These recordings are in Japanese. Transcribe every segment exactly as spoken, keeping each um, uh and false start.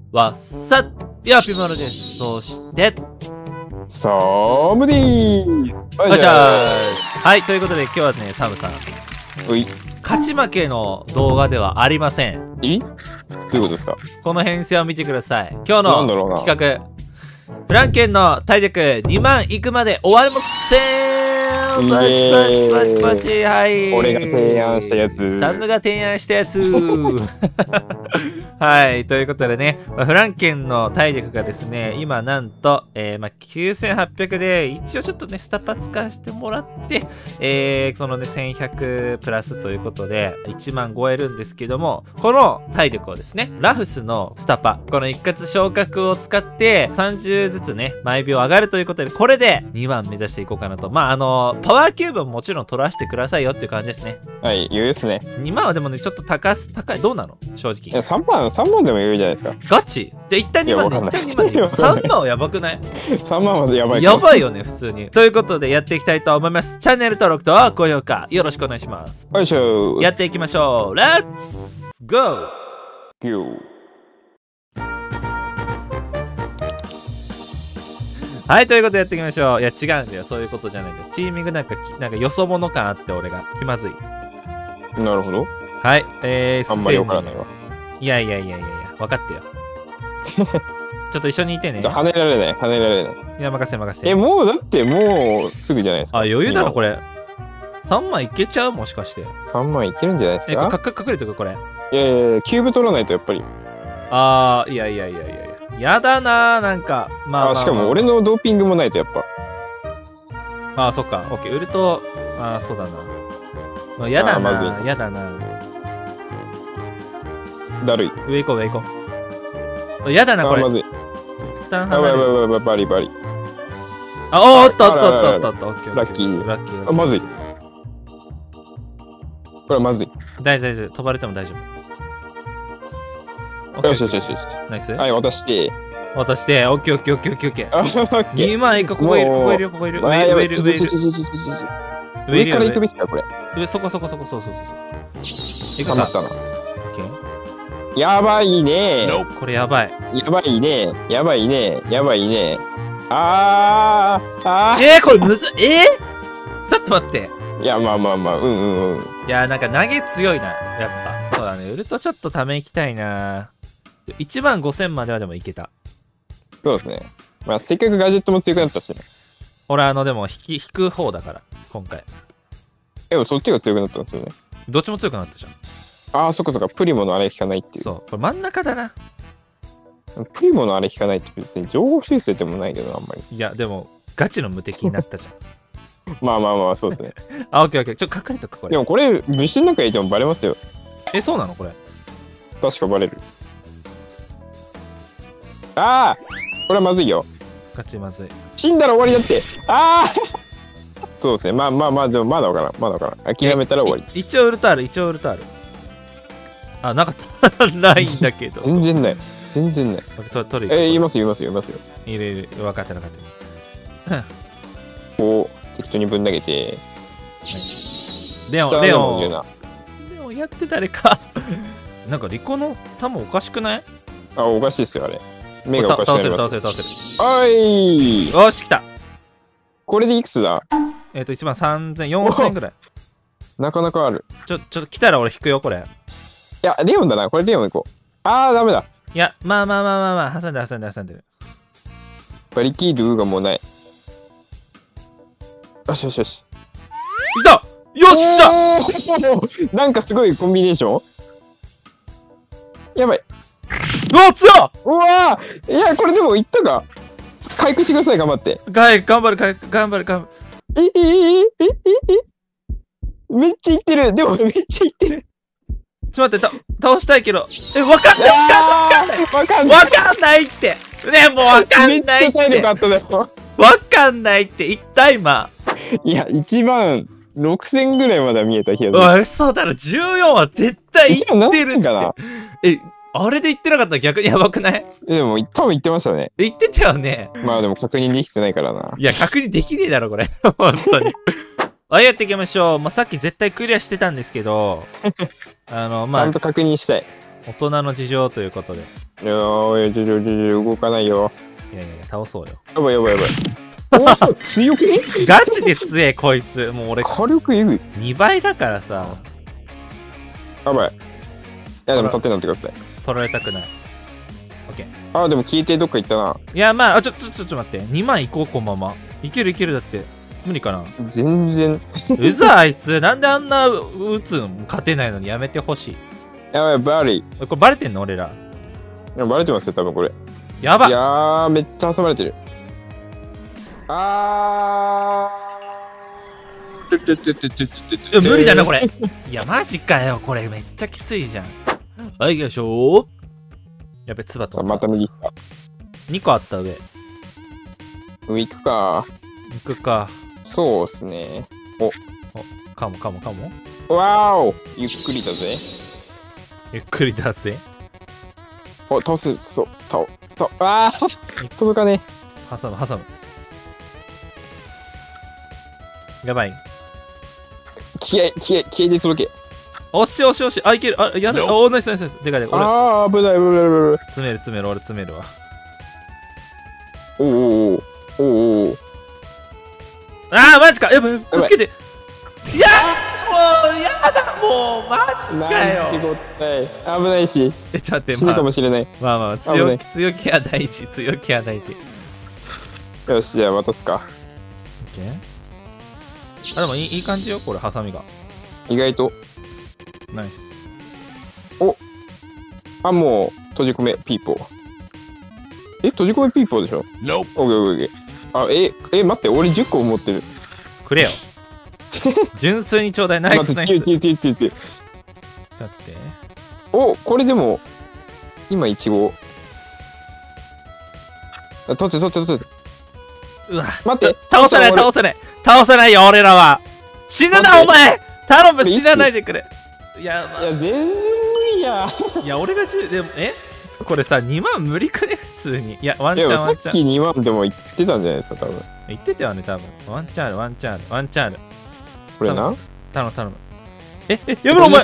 わっさっやぴまるです。そしてサムディースお願いします。はい、ということで今日はね、サムさん、 うい勝ち負けの動画ではありません。 えどういうことですか？ この編成を見てください。今日なんだろうなの企画、フランケンの体力にまんいくまで終わりません。バチバチバチバチ、はい。 俺が提案したやつ。 サムが提案したやつ。はい、ということでね、まあ、フランケンの体力がですね、今なんと、えーまあ、きゅうせんはっぴゃくで、一応ちょっとね、スタパ使わせてもらって、えー、そのね、せんひゃくプラスということで、いちまん超えるんですけども、この体力をですね、ラフスのスタパ、この一括昇格を使って、さんじゅうずつね、毎秒上がるということで、これでにまん目指していこうかなと。まあ、あの、パワーキューブももちろん取らせてくださいよっていう感じですね。 はい、余裕ですね。 にまんはでもね、ちょっと高す、高い、どうなの正直。 いや、さんまん、さんまんでも余裕じゃないですか。 ガチじゃあ一旦にまんで、 いやわかんない一旦にまんで。さんまんはやばくない？ さんまんはやばい。 やばいよね、普通に。ということで、やっていきたいと思います。チャンネル登録と高評価、よろしくお願いします。 よいしょー。 やっていきましょう。レッツゴー！ ギュー。 はい、ということでやっていきましょう。いや、違うんだよ。そういうことじゃないんだよ。チーミングなんか、なんかよそ者感あって、俺が。気まずい。 なるほど。 はい、えー、 あんまりわからないわ。 いやいやいやいやいや、分かってよ。ちょっと一緒にいてね。 跳ねられない、跳ねられない。 いや、任せ任せ。 え、もうだってもうすぐじゃないですか。 あ、余裕だな、これ。 れ。さんまんいけちゃうもしかして。 さんまんいけるんじゃないですえ、 か。 かか隠れてくこれ。 いやいやいや、キューブ取らないとやっぱり。 あー、いやいやいやいやいや。やだなー、なんか。まあ、まあまあ、 あ、しかも俺のドーピングもないとやっぱ。 あー、そっか。オッケー。ウルト、あー、そうだな。まあ、やだなあーまずー、やだなだるい。 ー。上行こう、上行こう。やだな、これ。 あ、まずい。 一旦あ、 離れる。 ばいばいばいばいバリバリ。 あ、おーっとおっとおっとおっとおっと。オッケーオッケーラッキーラッキー。 あ、まずい。これはまずい。 大丈夫、大丈夫。飛ばれても大丈夫。 よしよしよしよし。 ナイス。 はい、渡して。 渡して、オッケーオッケーオッケーオッケーオッケー。 あ、オッケー。 にまんいく、ここいる、ここいる、ここいる。 あ、やばい。 上いる、上いるちょちょちょ。ちょちょちょちょ上いる上から行くべきだ、これ。 上、そこそこそこ、そうそうそうそう。行くか。 頑張ったな。 オッケー。 やばいね。 これやばい。 やばいね。やばいね。やばいね。あー、あえー、これむずい、えー、ちょっと待って。 ー。いや、まあまあまあ、うんうんうん。 いやー、なんか投げ強いな、やっぱ。そうだね、ウルトちょっとため行きたいな。いちまんごせんまではでもいけた。 そうですね。まあ、せっかくガジェットも強くなったしね。 俺、あの、でも引き、引く方だから、今回。 でも、そっちが強くなったんですよね。 どっちも強くなったじゃん。 ああ、そっかそっか。プリモのあれ引かないっていう。 そう、これ真ん中だな。 プリモのあれ引かないって別に情報修正でもないけどな、あんまり。 いや、でも、ガチの無敵になったじゃん。 まあまあまあ、そうですね。 あ、オッケーオッケー。ちょっと隠れとく、これ。 でもこれ、武士の中にいてもバレますよ。 え、そうなのこれ。 確かバレる。ああこれはまずいよ。 ガチまずい。 死んだら終わりだって。ああそうですね。まあまあまあ、でもまだわからん。まだわからん。諦めたら終わり。 一応ウルトある、一応ウルトある。あ、なかった。ないんだけど。 全然ない。全然ない。 と取るえー、言いますよ、言いますよ、言いますよ。 いるいる。分かった分かった。 こう、適当にぶん投げて。 レオン、 下レオン。 でも言うなレオンやって誰か。なんかリコの弾おかしくない？ あ、おかしいっすよ、あれ。目がおかしくなります。 倒せる倒せる倒せる。 おいよし、来た。 これでいくつだ？ えっと、いちまんさんぜん、よんせんぐらい。 なかなかある。 ちょ、ちょっと来たら俺引くよ、これ。 いや、レオンだな。これレオン行こう。あー、ダメだ。 いや、まあまあまあまあまあ、挟んで挟んで挟んでる。 バリキールーがもうない。よしよしよし。 いた！よっしゃ！ ゃなんかすごいコンビネーションやばい。 うわ、強っ！ うわーいや、これでもいったか。回復してください、頑張って。 がい、頑張る、頑張る、頑張る。 え、え、え、え、え、え、めっちゃいってる。でもめっちゃいってる。 ちょっと待って、た倒したいけど。え、わかんない、わかんない、 わかんない。 わかんないって。ね、もうわかんないって。 めっちゃ体力あったでしょ。 わかんないって言った今。 いや、いちまんろくせんぐらいまでは見えた気がする。 おい、嘘だろ。じゅうよんは絶対言ってるって。 かな。 え、あれで言ってなかったら逆にやばくない？ でも、多分言ってましたね。 言ってたよね。 まあでも確認できてないからな。 いや、確認できねえだろ、これ。本当に。あ、やっていきましょう。まあ、さっき絶対クリアしてたんですけど、あの、まあ、 ちゃんと確認したい。 大人の事情ということで。 いやー、ジュジュジュジュ動かないよ。 いやいやいや、倒そうよ。 やばいやばいやばい。おお、強くね？ ガチで強え、こいつ。もう俺、 火力えぐい。 にばいだからさ。 やばい。いや、でも立ってなってください。 取られたくない。オッケー。 あー、でも消えてどっか行ったな。 いや、まあ、あちょ、ちょ、ちょ、ちょ、待って。にまんいこう、このまま。いけるいける、だって。無理かな。 全然。 うざ、あいつ。なんであんな打つの勝てないのにやめてほしい。 やばい、バリこれバレてんの俺ら。 ー。いやバレてますよ、多分これ。 やばっ。 いやー、めっちゃ挟まれてる。あー。 いや無理だな、これ。いや、マジかよ。これめっちゃきついじゃん。はい、よいしょ。やべ、つばと。 さあ、また右。 にこあった上。 上行くか。 行くか。 そうっすね。お。 かもかもかも。 わーお。ゆっくりだぜ。 ゆっくり出せ。 お、倒す。そう。倒。倒。あー。届かね挟む、挟む。やばい。 気合、気合、気合で届け。 押し押し押し。あ、いける。あ、やだ。お、ナイスナイスナイス。でかいでかい。俺、 あー、危ない危ない危ない。 詰める詰める。俺詰めるわ。 おーおーおーおー。 あー、マジか。やばい。助けて。いやもう、やだ。もう、マジかよ。 なんてこったい。危ないし。 え、ちょっと待って、 死ぬかもしれない。 まあまあ、強気、強気は大事。強気は大事。 よし、じゃあ渡すか。 オッケー。あ、でもいいいい感じよ、これ、ハサミが。 意外と。 ナイス。 あ、もう、閉じ込め、ピーポー。え、閉じ込めピーポーでしょ？ Nope. オッケーオッケーオッケー。あ、え、え、待って、俺じゅっこ持ってる。 くれよ。純粋にちょうだい。ナイスナイス。 待って、チューチューチューチューチュー。 ちょっと待って。 お、これでも、今いちご。あ、取って取って取って。 うわ。 待って、 倒さない、倒さない。倒さないよ、俺らは。死ぬな、お前頼む、死なないでくれ。いや、まいや、全然無理や。 あ、いや、俺がじゅう、でも、えこれさ、にまん無理くね、普通に。いや、ワンいや、 チャン、ワンチャン。 さっきにまんでも言ってたんじゃないですか、多分。 言ってたよね、多分。ワンチャンある、ワンチャンある、ワンチャンある。 これな。 頼む、頼む。え、え、やめろ、お前。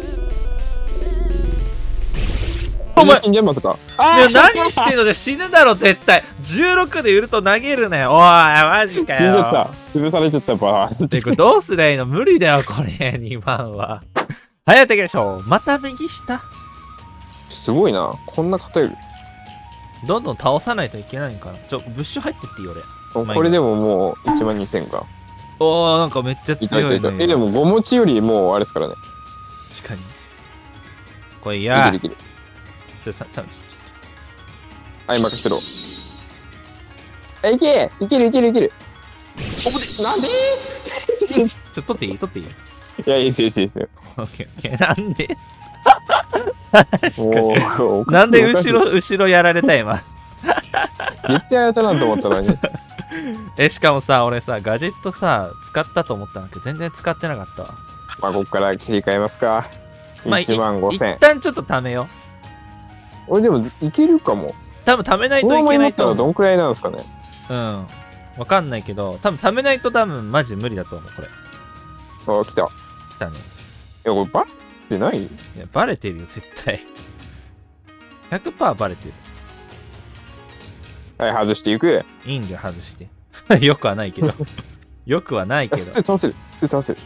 お前死んじゃいますか。 いや、何してんので死ぬだろ、絶対。じゅうろくで売ると投げるね。おい、マジかよ。 死んじゃった。潰されちゃったば。 で、これどうすりゃいいの？無理だよ、これ、にまんは。はい、やっていきましょう。また右下。 すごいな。こんな偏る。 どんどん倒さないといけないんかな。ちょ、ブッシュ入ってっていい、俺。 おこれでももういちまんにせんか。 おー、なんかめっちゃいた強いね。 いたいた。え、でもご持ちよりもうあれですからね。 確かに。これ、いいやけるいける。 それさ、さ、ちょ、 はい、任せろ。え、いけいけるいけるいける。なんでちょ、ちょ、取っていい取っていいいや、いいですよいいですよいいですよ。 オッケーオッケー。なんで確かに。 おーおかしいなんでおかしい後ろ、後ろやられた今。 絶対当たらんと思ったのに。 え、しかもさ、俺さ、ガジェットさ、使ったと思ったんだけど、全然使ってなかったわ。 まあ、ここから切り替えますか。 まあ、 いちまんごせん。 一旦ちょっと貯めよ俺でもいけるかも。 う。多分貯めないことのままにないけないと思う。 ったらどんくらいなんですかね。 うん。わかんないけど、多分貯めないと多分マジ無理だと思う、これ。 あ、来た。い来たね。 や、これバってない？ いや、バレてるよ、絶対。ひゃくパーセントバレてる。 はい、外していく。 いいんだよ、外して。よくはないけど。よくはないけど。 普通倒せる。普通倒せる。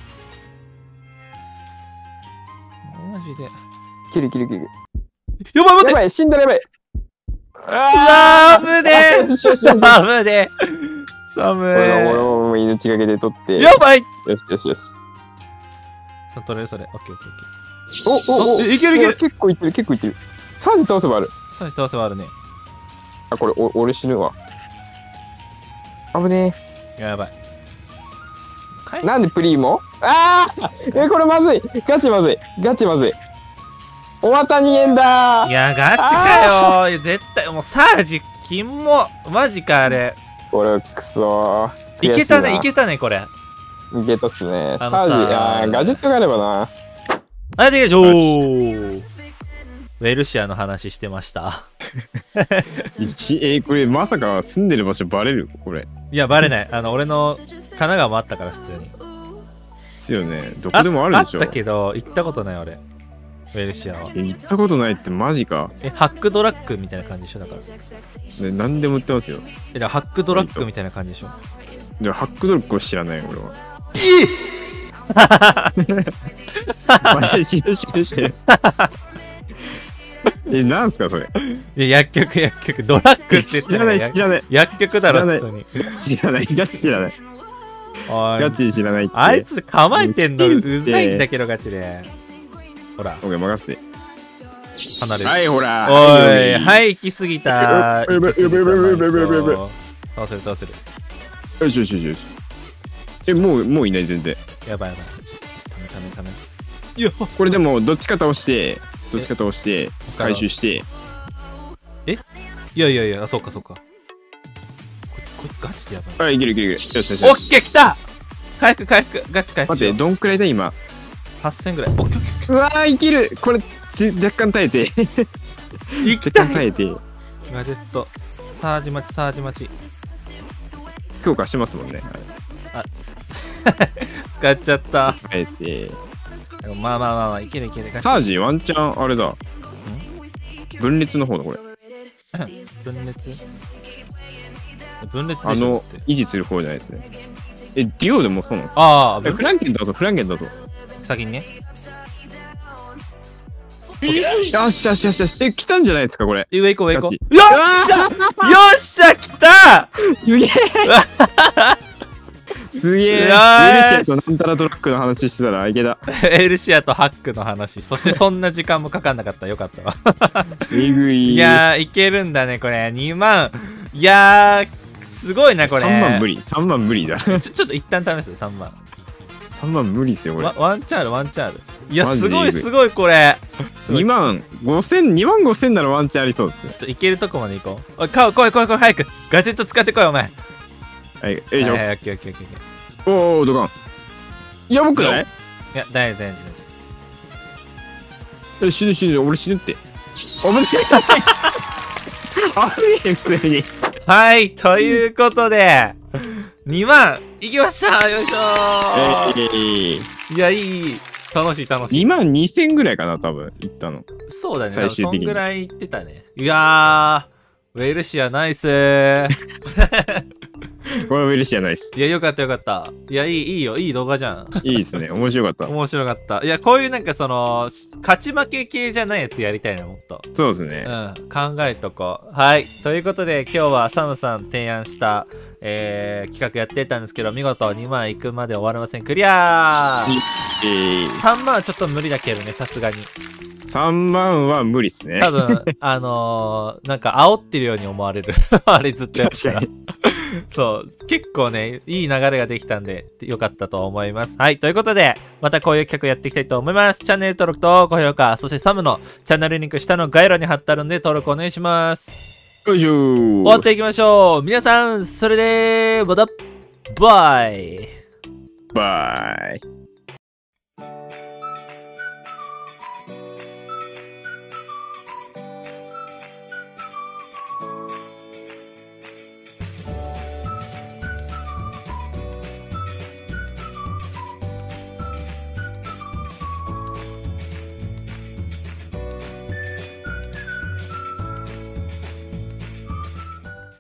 マジで。や切る切る切る。 ばい、待ってやばい、死んだらやばい。 うわー、危ねえよしよしよし。 危ねえ寒俺の俺いも命がけで取って。 やばいよしよしよし。 さ、取れるそれ。オッケーオッケーオッケー。 おおおあいけるいける結構いってる結構いってる。サージ倒せばある。 さあ、倒せばあるね。 あ、これお俺死ぬわ。危ねやばい。帰え。なんでプリーモ？ああえ、これまずい。ガチまずい。ガチまずい。おわたにえんだー。 いや、ガチかよ。いや絶対、もうサージ、金も、マジか、あれ。 これくそー。 いけたね、いけけたね、これ。 いけたっすね。 あのさサージ、あーガジェットがあればな。 はい、できましょよう。ウェルシアの話してました。 一えー、これまさか住んでる場所バレるこれ。 いや、バレない。あの、俺の神奈川もあったから、普通に。 ですよね。どこでもあるでしょ。 あったけど、行ったことない、俺。 ウェルシアは。 え、行ったことないってマジか。 え、ハックドラッグみたいな感じでしょだから。 ね、何でも売ってますよ。 え、じゃあハックドラッグみたいな感じでしょ。 でもハックドラッグを知らない俺は。え死ぬ死ぬ死ぬ。え、なんすかそれ。 いや、薬局、薬局、ドラッグって言って知らない知らない。 薬局だろ、普通に。 知らない、ガチ知らない。 おいガチ知らないって。 あいつ構えてんのうもう来てるってざいんだけど、ガチで。ほら、 オッケー、任せて。 離れる。 はい、ほら。 おい、 い。 はい、行き過ぎた。 やべやべやべやべやべやべやべやべ。 倒せる、倒せる。 よしよしよしよし。え、もう、もういない、全然。 やばいやばい。ためためため。いや、 これでも、どっちか倒して、どっちか倒して、回収して。 いやいやいや、あ、そうかそうか。こいつ、こいつガチでやばい。 あ、いけるいけるいける。よしよしオよし。 ッケー、来た回復回復、ガチ回復。 待って、どんくらいだ、今。 はっせんぐらい。オッケーオッケーオッケうわー、いける。これ、じ若干耐えて。 ー。行き若たい干耐えて。 ガジェット。サージ待ち、サージ待ち。 強化してますもんね。 使っちゃった。 耐えて。 まあまあまあまあ、いけるいける。ガチサージ、ワンチャン、あれだ。分裂の方だ、これ。 分裂分裂でしょあのって、 維持する方じゃないですね。え、デュオでもそうなんですか。 ああ、 え、フランケンだぞ、フランケンだぞ。 先にね。 よしよしよしよし。え、来たんじゃないですか、これ。 上行こう上行こガチう。よっしゃよっしゃ来たすげえすげえ。ウよーしェルシアとなんたらトラックの話してたらいけた。 エルシアとハックの話。そしてそんな時間もかかんなかった。よかったわ。 えぐい。 いやー、いけるんだね、これ。にまん。いやー、すごいな、これ。 さんまん無理。さんまん無理だ。 ちょ、ちょっと一旦試す、さんまん。 さんまん無理っすよ、これワ。ワンチャール、ワンチャール。いや、 マジすごい、 でえぐいすごい、これ。すごいにまんごせん、にまんごせんならワンチャンありそうですよちょ。っといけるとこまで行こう。おい、か来い来い来い、早く。ガジェット使ってこい、お前。 はい、よいしょ。 はいはい、オッケーオッケーオッケーオッケー。 おー、ドカン。やばくないいや、大丈夫、大丈え、死ぬ死ぬ、俺死ぬって。危ねえ。あれ普通に。 夫。はい、ということで、にまん、いきましたよいしょえーー、 いや、いい、いい。楽しい、楽しい。 にまんにせんぐらいかな、多分、いったの。 そうだね、 最終的にそんぐらい言ってたね。いやー、ウェルシアナイスー。 これはウェルシアないっす。 いや、よかったよかった。いや、いい、いいよ、いい動画じゃん。 いいですね、面白かった。 面白かった。いや、こういうなんかその、勝ち負け系じゃないやつやりたいな、もっと。 そうですね。 うん、考えとこう。はい。ということで、今日はサムさん提案した、えー、企画やってたんですけど、見事にまんいくまで終わりません。クリアーえー、 さんまんはちょっと無理だけどね、さすがに。 さんまんは無理っすね。 多分、あのー、なんか煽ってるように思われる。あれずっとやったら。そう、結構ね、いい流れができたんで、よかったと思います。はい、ということで、またこういう企画やっていきたいと思います。チャンネル登録と高評価、そしてサムのチャンネルリンク下の概要欄に貼ってあるんで、登録お願いします。 よいしょー。 終わっていきましょう。皆さん、それで、また、バイ。 バイ。